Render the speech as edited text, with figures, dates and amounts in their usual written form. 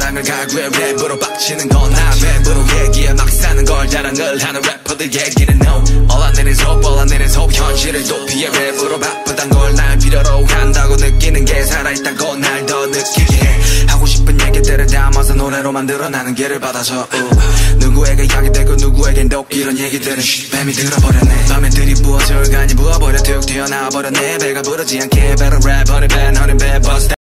사랑을 갈구해 랩으로 빡치는 건 나 랩으로 얘기해 막 사는 걸 자랑을 하는 래퍼들 얘기는 no. All I need is hope, all I need is hope. 현실을 도피해 랩으로 바쁘단 걸 날 필요로 한다고 느끼는 게 살아있다고 날 더 느끼게 해. 하고 싶은 얘기들을 담아서 노래로 만들어 나는 길을 받아서 누구에게 약이 되고 누구에겐 독 이런 얘기들은 뱀이 들어버렸네. 밤에 들이부어 절간이 부어버려 툭 튀어나와버렸네. 배가 부르지 않게 better rap, honey bad, honey bad, bust